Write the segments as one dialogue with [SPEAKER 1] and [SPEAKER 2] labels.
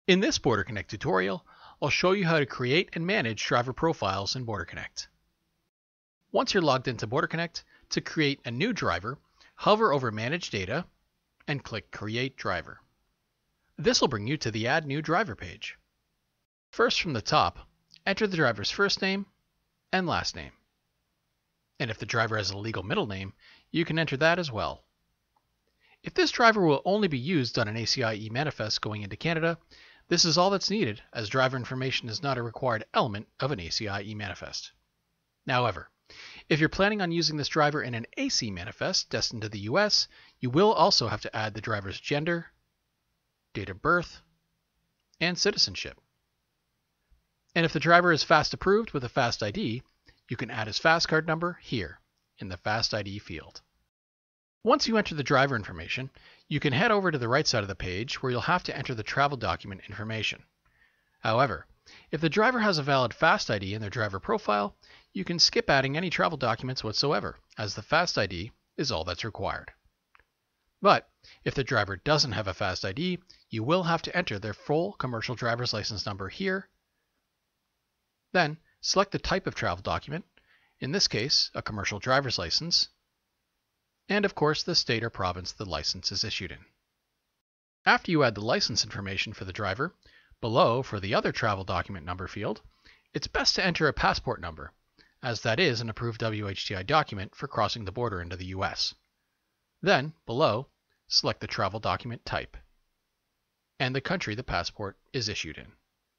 [SPEAKER 1] In this BorderConnect tutorial, I'll show you how to create and manage driver profiles in BorderConnect. Once you're logged into BorderConnect, to create a new driver, hover over Manage Data and click Create Driver. This will bring you to the Add New Driver page. First, from the top, enter the driver's first name and last name. And if the driver has a legal middle name, you can enter that as well. If this driver will only be used on an ACI eManifest going into Canada, this is all that's needed, as driver information is not a required element of an ACI eManifest. However, if you're planning on using this driver in an ACE manifest destined to the US, you will also have to add the driver's gender, date of birth, and citizenship. And if the driver is FAST approved with a FAST ID, you can add his FAST card number here in the FAST ID field. Once you enter the driver information, you can head over to the right side of the page where you'll have to enter the travel document information. However, if the driver has a valid FAST ID in their driver profile, you can skip adding any travel documents whatsoever, as the FAST ID is all that's required. But if the driver doesn't have a FAST ID, you will have to enter their full commercial driver's license number here. Then select the type of travel document, in this case, a commercial driver's license, and of course the state or province the license is issued in. After you add the license information for the driver, below for the other travel document number field, it's best to enter a passport number, as that is an approved WHTI document for crossing the border into the US. Then, below, select the travel document type and the country the passport is issued in.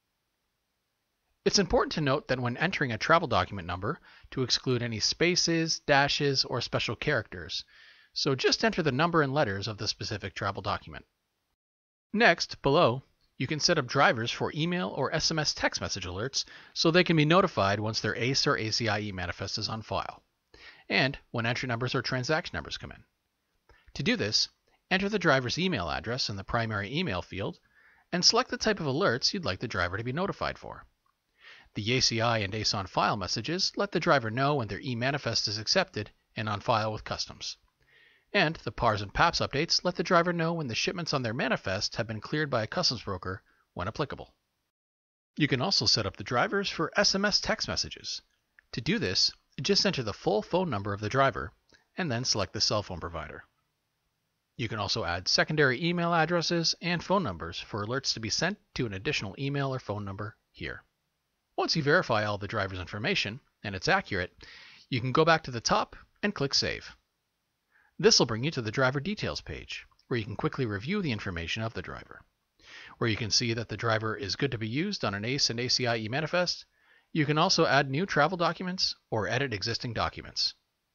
[SPEAKER 1] It's important to note that when entering a travel document number, to exclude any spaces, dashes, or special characters, so just enter the number and letters of the specific travel document. Next, below, you can set up drivers for email or SMS text message alerts so they can be notified once their ACE or ACI eManifest is on file, and when entry numbers or transaction numbers come in. To do this, enter the driver's email address in the primary email field and select the type of alerts you'd like the driver to be notified for. The ACI and ACE on file messages let the driver know when their eManifest is accepted and on file with customs. And the PARS and PAPS updates let the driver know when the shipments on their manifest have been cleared by a customs broker when applicable. You can also set up the drivers for SMS text messages. To do this, just enter the full phone number of the driver and then select the cell phone provider. You can also add secondary email addresses and phone numbers for alerts to be sent to an additional email or phone number here. Once you verify all the driver's information, and it's accurate, you can go back to the top and click Save. This will bring you to the driver details page, where you can quickly review the information of the driver. Where you can see that the driver is good to be used on an ACE and ACI eManifest. You can also add new travel documents or edit existing documents.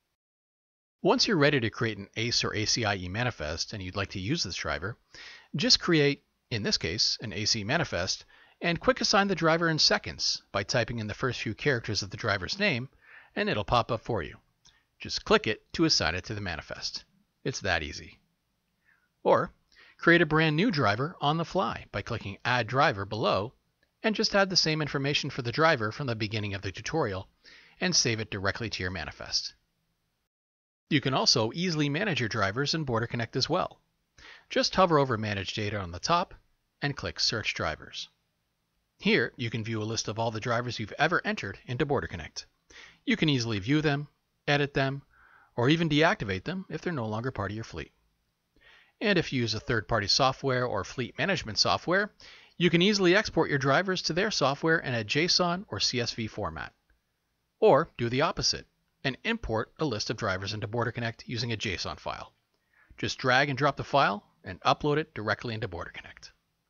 [SPEAKER 1] Once you're ready to create an ACE or ACI eManifest and you'd like to use this driver, just create, in this case, an ACE eManifest, and quick assign the driver in seconds by typing in the first few characters of the driver's name, and it'll pop up for you. Just click it to assign it to the manifest. It's that easy. Or create a brand new driver on the fly by clicking Add Driver below, and just add the same information for the driver from the beginning of the tutorial, and save it directly to your manifest. You can also easily manage your drivers in BorderConnect as well. Just hover over Manage Data on the top, and click Search Drivers. Here, you can view a list of all the drivers you've ever entered into BorderConnect. You can easily view them, edit them, or even deactivate them if they're no longer part of your fleet. And if you use a third-party software or fleet management software, you can easily export your drivers to their software in a JSON or CSV format. Or do the opposite and import a list of drivers into BorderConnect using a JSON file. Just drag and drop the file and upload it directly into BorderConnect.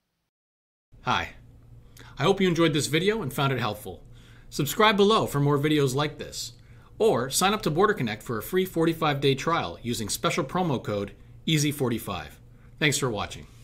[SPEAKER 2] Hi. I hope you enjoyed this video and found it helpful. Subscribe below for more videos like this, or sign up to BorderConnect for a free 45-day trial using special promo code EASY45. Thanks for watching.